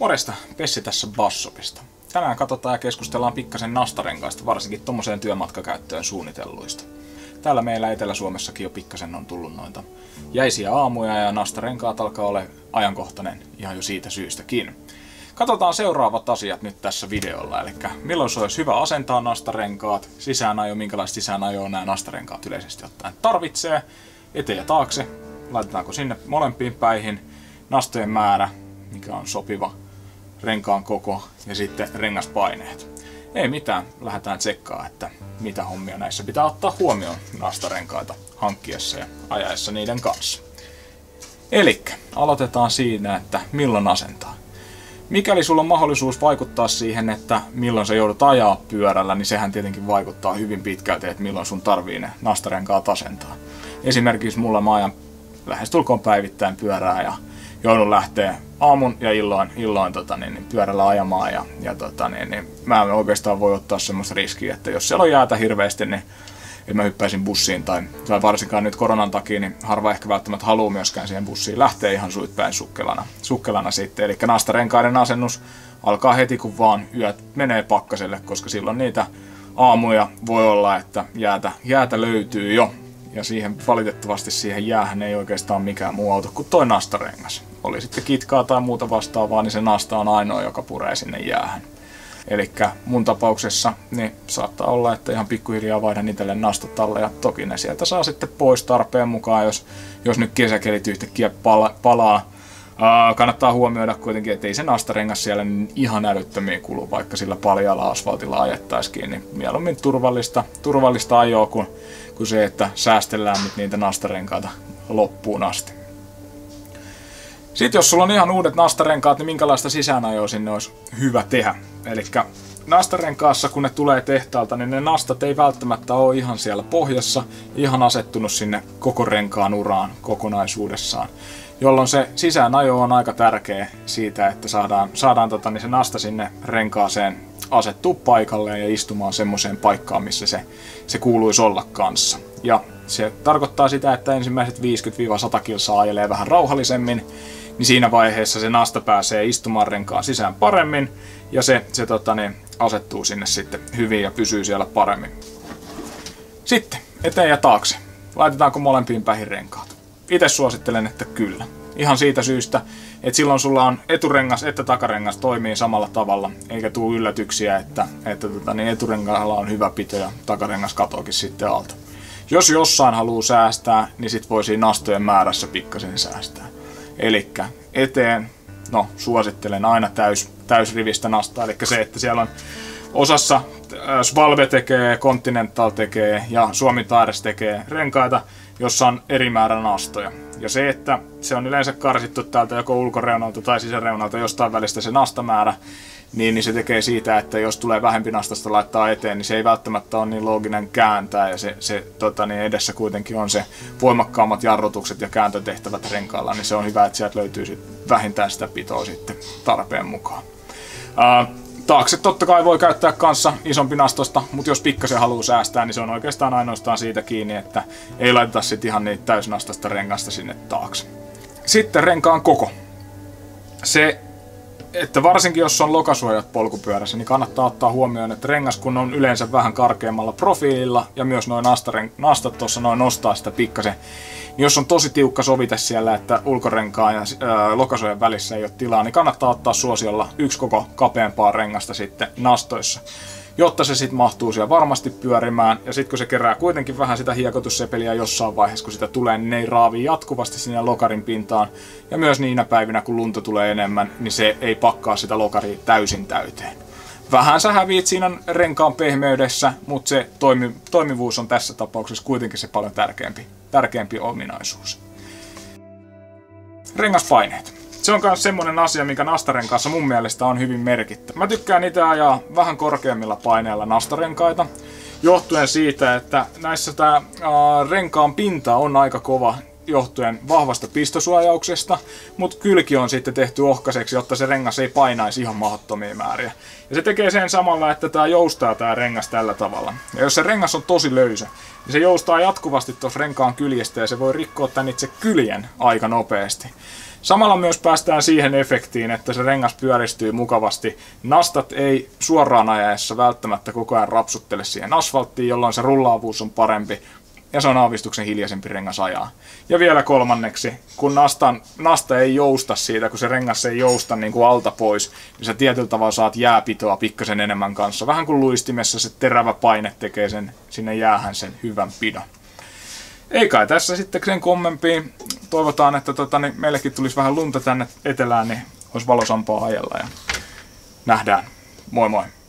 Morjesta, Pessi tässä Bassopista. Tänään katsotaan ja keskustellaan pikkasen nastarenkaista, varsinkin tommoseen työmatkakäyttöön suunnitelluista. Täällä meillä Etelä-Suomessakin jo pikkasen on tullut noita jäisiä aamuja ja nastarenkaat alkaa olla ajankohtainen ihan jo siitä syystäkin. Katsotaan seuraavat asiat nyt tässä videolla, eli milloin se olisi hyvä asentaa nastarenkaat, sisäänajo, minkälaista sisäänajoa nämä nastarenkaat yleisesti ottaen tarvitsee, eteen ja taakse, laitetaanko sinne molempiin päihin, nastojen määrä, mikä on sopiva, renkaan koko ja sitten rengaspaineet. Ei mitään, lähdetään tsekkaa, että mitä hommia näissä pitää ottaa huomioon nastarenkaita hankkiessa ja ajaessa niiden kanssa. Elikkä aloitetaan siinä, että milloin asentaa. Mikäli sulla on mahdollisuus vaikuttaa siihen, että milloin sä joudut ajaa pyörällä, niin sehän tietenkin vaikuttaa hyvin pitkälti, että milloin sun tarvii ne nastarenkaat asentaa. Esimerkiksi mulla mä ajan lähestulkoon päivittäin pyörää ja joudun lähteä aamun ja illoin pyörällä ajamaan ja mä en oikeastaan voi ottaa semmoista riskiä, että jos siellä on jäätä hirveästi, niin että mä hyppäisin bussiin tai varsinkaan nyt koronan takia, niin harva ehkä välttämättä haluaa myöskään siihen bussiin lähteä ihan suitpäin sukkelana sitten. Eli nastarenkaiden asennus alkaa heti kun vaan yöt menee pakkaselle, koska silloin niitä aamuja voi olla, että jäätä löytyy jo. Ja valitettavasti siihen jäähän ei oikeastaan mikään muu auta kuin toi nastarengas. Oli sitten kitkaa tai muuta vastaavaa, niin se nasta on ainoa, joka puree sinne jäähän. Elikkä mun tapauksessa niin saattaa olla, että ihan pikkuhiljaa vaihdan itselle nastat alle ja toki ne sieltä saa sitten pois tarpeen mukaan, jos nyt kesäkelit yhtäkkiä palaa. Kannattaa huomioida kuitenkin, että ei se nastarengas siellä niin ihan älyttömiä kulu, vaikka sillä paljaalla asfaltilla ajettaisikin, niin mieluummin turvallista ajoa kuin se, että säästellään nyt niitä nastarenkaita loppuun asti. Sitten jos sulla on ihan uudet nastarenkaat, niin minkälaista sisäänajoa sinne olisi hyvä tehdä. Eli nastarenkaassa, kun ne tulee tehtaalta, niin ne nastat ei välttämättä ole ihan siellä pohjassa, ihan asettunut sinne koko renkaan uraan kokonaisuudessaan. Jolloin se sisäänajo on aika tärkeä siitä, että saadaan se nasta sinne renkaaseen asettua paikalleen ja istumaan semmoiseen paikkaan, missä se kuuluisi olla kanssa. Ja se tarkoittaa sitä, että ensimmäiset 50-100 kilsaa ajelee vähän rauhallisemmin, niin siinä vaiheessa se nasta pääsee istumaan renkaan sisään paremmin ja se asettuu sinne sitten hyvin ja pysyy siellä paremmin. Sitten eteen ja taakse. Laitetaanko molempiin päihin renkaat? Itse suosittelen, että kyllä. Ihan siitä syystä, että silloin sulla on eturengas että takarengas toimii samalla tavalla, eikä tule yllätyksiä, että eturengaalla on hyvä pito ja takarengas katoakin sitten alta. Jos jossain haluaa säästää, niin sit voi siinä nastojen määrässä pikkasen säästää. Elikkä eteen, suosittelen aina täysrivistä nastaa, eli se, että siellä on osassa Svalve tekee, Continental tekee ja Suomi Tires tekee renkaita, jossa on eri määrä nastoja. Ja se, että se on yleensä karsittu täältä joko ulkoreunalta tai sisäreunalta jostain välistä se nastamäärä, niin se tekee siitä, että jos tulee vähempi nastasta laittaa eteen, niin se ei välttämättä ole niin looginen kääntää ja edessä kuitenkin on se voimakkaammat jarrutukset ja kääntötehtävät renkaalla, niin se on hyvä, että sieltä löytyy vähintään sitä pitoa sitten tarpeen mukaan. Taakse totta kai voi käyttää kanssa isompi nastosta, mutta jos pikkasen haluaa säästää, niin se on oikeastaan ainoastaan siitä kiinni, että ei laiteta sitten ihan niitä täysnastasta rengasta sinne taakse. Sitten renkaan koko. Se, että varsinkin jos on lokasuojat polkupyörässä, niin kannattaa ottaa huomioon, että rengas kun on yleensä vähän karkeammalla profiililla ja myös noin nastat tuossa noin nostaa sitä pikkasen, niin jos on tosi tiukka sovite siellä, että ulkorenkaan ja lokasuojan välissä ei ole tilaa, niin kannattaa ottaa suosiolla yksi koko kapeampaa rengasta sitten nastoissa, jotta se sitten mahtuu siellä varmasti pyörimään. Ja sitten kun se kerää kuitenkin vähän sitä hiekotussepeliä jossain vaiheessa, kun sitä tulee, niin ne ei raavi jatkuvasti sinne lokarin pintaan. Ja myös niinä päivinä, kun lunta tulee enemmän, niin se ei pakkaa sitä lokaria täysin täyteen. Vähän sä häviit siinä renkaan pehmeydessä, mutta se toimivuus on tässä tapauksessa kuitenkin se paljon tärkeämpi ominaisuus. Rengaspaineet. Se on myös semmonen asia, mikä nastarenkaassa mun mielestä on hyvin merkittävä. Mä tykkään itse ajaa vähän korkeammilla paineilla nastarenkaita, johtuen siitä, että näissä renkaan pinta on aika kova johtuen vahvasta pistosuojauksesta, mutta kylki on sitten tehty ohkaiseksi, jotta se rengas ei painaisi ihan mahdottomia määriä. Ja se tekee sen samalla, että tää joustaa tää rengas tällä tavalla. Ja jos se rengas on tosi löysä, niin se joustaa jatkuvasti tuossa renkaan kyljestä ja se voi rikkoa tän itse kyljen aika nopeasti. Samalla myös päästään siihen efektiin, että se rengas pyöristyy mukavasti. Nastat ei suoraan ajaessa välttämättä koko ajan rapsuttele siihen asfalttiin, jolloin se rullaavuus on parempi ja se on aavistuksen hiljaisempi rengas ajaa. Ja vielä kolmanneksi, kun nasta ei jousta siitä, kun se rengas ei jousta niin kuin alta pois, niin sä tietyllä tavalla saat jääpitoa pikkasen enemmän kanssa. Vähän kuin luistimessa se terävä paine tekee sinne jäähän sen hyvän pidon. Ei kai tässä sitten sen kommempia. Toivotaan, että meillekin tulisi vähän lunta tänne etelään, niin olisi valosampaa ajella ja nähdään. Moi moi!